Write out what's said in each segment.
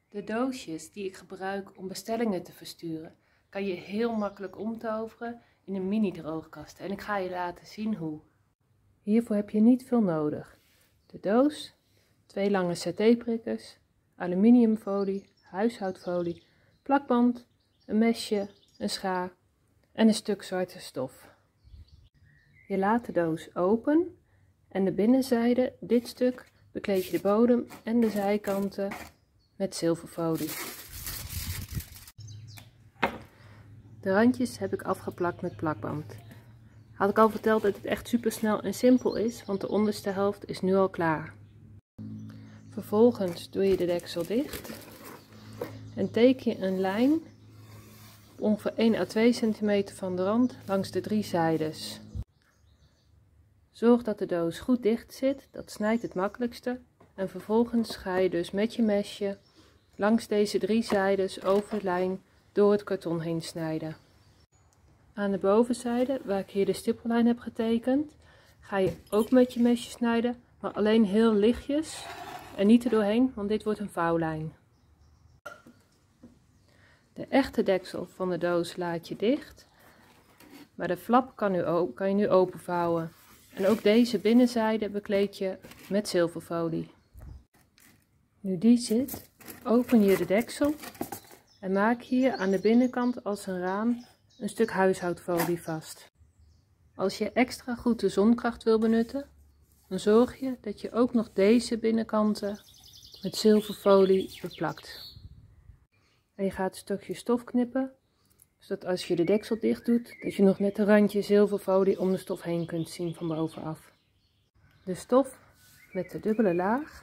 De doosjes die ik gebruik om bestellingen te versturen, kan je heel makkelijk omtoveren in een mini droogkast. En ik ga je laten zien hoe. Hiervoor heb je niet veel nodig. De doos, 2 lange satéprikkers, aluminiumfolie, huishoudfolie, plakband, een mesje, een schaar en een stuk zwarte stof. Je laat de doos open en de binnenzijde, dit stuk, bekleed je de bodem en de zijkanten met zilverfolie. De randjes heb ik afgeplakt met plakband. Had ik al verteld dat het echt super snel en simpel is, want de onderste helft is nu al klaar. Vervolgens doe je de deksel dicht en teken je een lijn ongeveer 1 à 2 cm van de rand langs de 3 zijdes. Zorg dat de doos goed dicht zit, dat snijdt het makkelijkste. En vervolgens ga je dus met je mesje langs deze 3 zijdes over de lijn door het karton heen snijden. Aan de bovenzijde, waar ik hier de stippellijn heb getekend, ga je ook met je mesje snijden, maar alleen heel lichtjes en niet er doorheen, want dit wordt een vouwlijn. De echte deksel van de doos laat je dicht, maar de flap kan je nu openvouwen. En ook deze binnenzijde bekleed je met zilverfolie. Nu die zit, open je de deksel en maak hier aan de binnenkant als een raam een stuk huishoudfolie vast. Als je extra goed de zonkracht wil benutten, dan zorg je dat je ook nog deze binnenkanten met zilverfolie beplakt. En je gaat een stukje stof knippen, zodat als je de deksel dicht doet, dat je nog net een randje zilverfolie om de stof heen kunt zien van bovenaf. De stof met de dubbele laag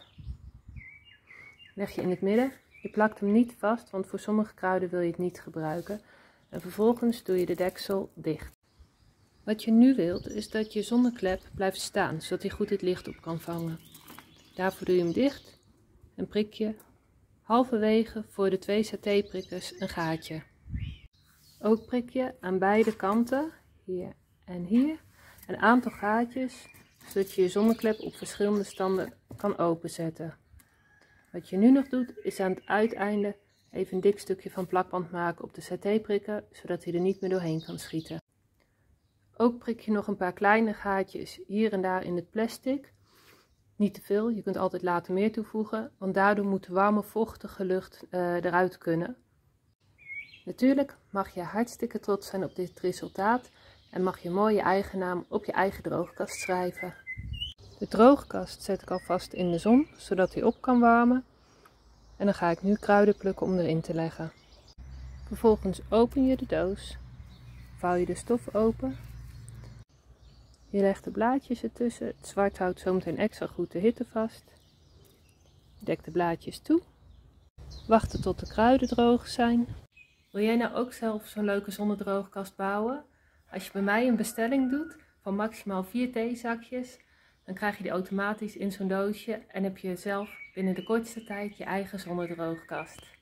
leg je in het midden. Je plakt hem niet vast, want voor sommige kruiden wil je het niet gebruiken. En vervolgens doe je de deksel dicht. Wat je nu wilt is dat je zonneklep blijft staan, zodat hij goed het licht op kan vangen. Daarvoor doe je hem dicht en prik je halverwege voor de 2 satéprikkers een gaatje. Ook prik je aan beide kanten, hier en hier, een aantal gaatjes, zodat je je zonneklep op verschillende standen kan openzetten. Wat je nu nog doet, is aan het uiteinde even een dik stukje van plakband maken op de satéprikker, zodat hij er niet meer doorheen kan schieten. Ook prik je nog een paar kleine gaatjes hier en daar in het plastic. Niet te veel, je kunt altijd later meer toevoegen, want daardoor moet de warme vochtige lucht eruit kunnen. Natuurlijk mag je hartstikke trots zijn op dit resultaat en mag je mooi je eigen naam op je eigen droogkast schrijven. De droogkast zet ik alvast in de zon, zodat hij op kan warmen. En dan ga ik nu kruiden plukken om erin te leggen. Vervolgens open je de doos, vouw je de stof open. Je legt de blaadjes ertussen, het zwart houdt zometeen extra goed de hitte vast. Dek de blaadjes toe. Wachten tot de kruiden droog zijn. Wil jij nou ook zelf zo'n leuke zonnedroogkast bouwen? Als je bij mij een bestelling doet van maximaal 4 theezakjes, dan krijg je die automatisch in zo'n doosje en heb je zelf binnen de kortste tijd je eigen zonnedroogkast.